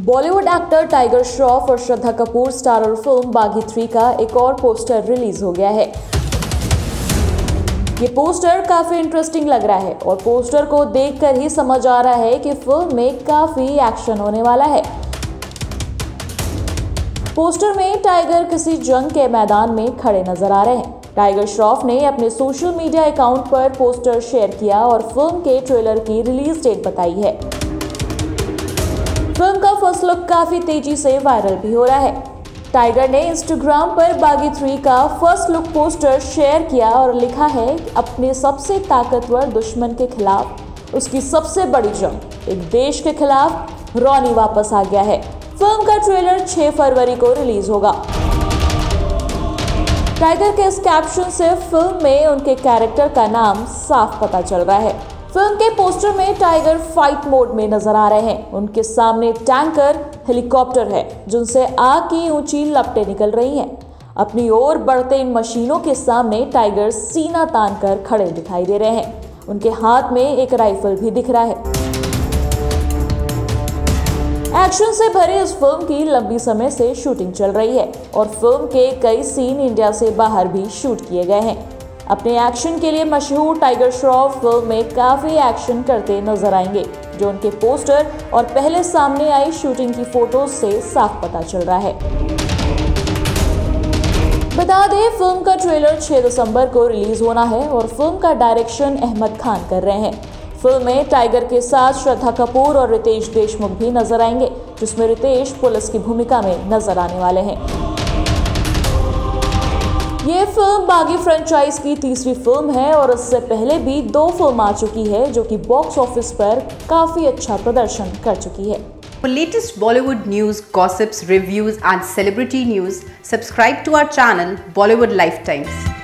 Bollywood actor tiger Shroff और Shraddha Kapoor starrer film बागी 3 का एक और पोस्टर रिलीज हो गया है। ये पोस्टर काफी इंटरेस्टिंग लग रहा है और पोस्टर को देखकर ही समझ आ रहा है कि फिल्म में काफी एक्शन होने वाला है। पोस्टर में टाइगर किसी जंग के मैदान में खड़े नजर आ रहे हैं। टाइगर श्रॉफ ने अपने सोशल मीडिया अकाउंट पर पोस्टर शेयर किया और फिल्म के ट्रेलर की रिलीज डेट बताई है। फिल्म का फर्स्ट लुक काफी तेजी से वायरल भी हो रहा है। टाइगर ने इंस्टाग्राम पर बागी 3 का फर्स्ट लुक पोस्टर शेयर किया और लिखा है कि अपने सबसे ताकतवर दुश्मन के खिलाफ उसकी सबसे बड़ी जंग, एक देश के खिलाफ रॉनी वापस आ गया है। फिल्म का ट्रेलर 6 फरवरी को रिलीज होगा। टाइगर के इस कैप्शन से फिल्म में उनके कैरेक्टर का नाम साफ पता चल रहा है। फिल्म के पोस्टर में टाइगर फाइट मोड में नजर आ रहे हैं। उनके सामने टैंकर हेलीकॉप्टर है जिनसे आग की ऊंची लपटें निकल रही हैं। अपनी ओर बढ़ते इन मशीनों के सामने टाइगर सीना तान कर खड़े दिखाई दे रहे हैं। उनके हाथ में एक राइफल भी दिख रहा है। एक्शन से भरे इस फिल्म की लंबी समय से शूटिंग चल रही है और फिल्म के कई सीन इंडिया से बाहर भी शूट किए गए हैं। अपने एक्शन के लिए मशहूर टाइगर श्रॉफ फिल्म में काफी एक्शन करते नजर आएंगे, जो उनके पोस्टर और पहले सामने आई शूटिंग की फोटोज से साफ पता चल रहा है। बता दें, फिल्म का ट्रेलर 6 दिसंबर को रिलीज होना है और फिल्म का डायरेक्शन अहमद खान कर रहे हैं। फिल्म में टाइगर के साथ श्रद्धा कपूर और रितेश देशमुख भी नजर आएंगे, जिसमें रितेश पुलिस की भूमिका में नजर आने वाले हैं। ये फिल्म बागी फ्रेंचाइज की तीसरी फिल्म है और इससे पहले भी 2 फिल्म आ चुकी है जो कि बॉक्स ऑफिस पर काफी अच्छा प्रदर्शन कर चुकी है। For latest Bollywood news, gossips, reviews and celebrity news, subscribe to our channel Bollywood Lifetimes.